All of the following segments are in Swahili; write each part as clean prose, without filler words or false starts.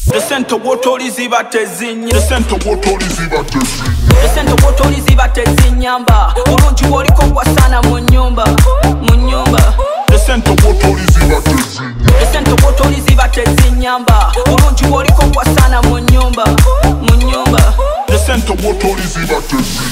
Esente wotoli ziba tezinya. Esente wotoli ziba tezinya. Esente wotoli ziba tezinyamba. Bulungi woliko gwasana mu nnyumba. Mu nnyumba. Esente wotoli ziba tezinya. Esente wotoli ziba tezinyamba. Bulungi woliko gwasana mu nnyumba. Mu nnyumba. Esente wotoli ziba tezinya.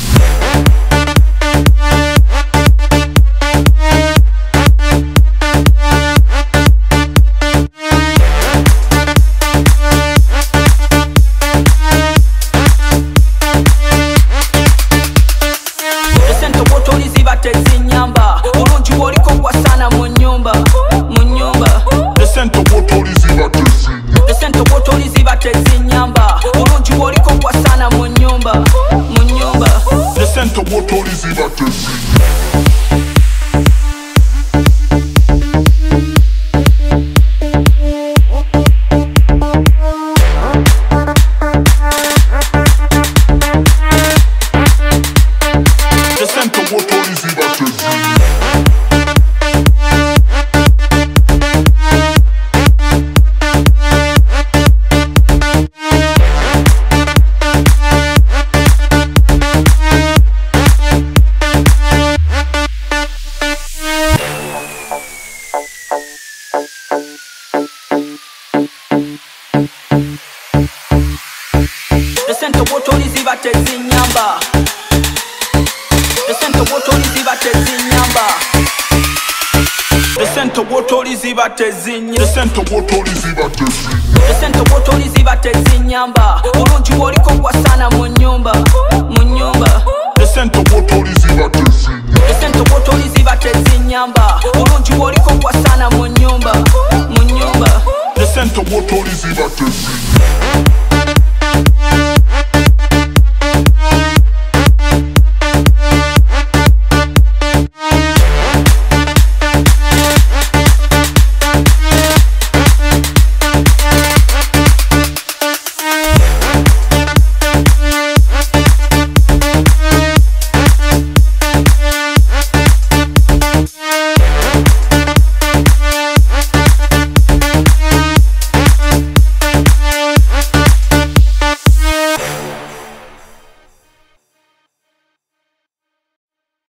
Tezinyamba bulungi woliko gwasana mu nnyumba. Mu nnyumba. Esente wotoli ziba tezinya. Esente wotoli ziba tezinyamba bulungi woliko gwasana mu nnyumba. Mu nnyumba. Esente wotoli ziba tezinya. Esente wotoli ziba tezinyamba. Esente wotoli ziba tezinyamba. Esente wotoli ziba tezinya. Esente wotoli ziba tezinya. Esente wotoli ziba tezinyamba bulungi woliko gwasana mu nnyumba. Mu nnyumba. Esente wotoli ziba tezinya. Esente wotoli ziba tezinyamba bulungi woliko gwasana mu nnyumba. Mu nnyumba. Esente wotoli ziba tezinya.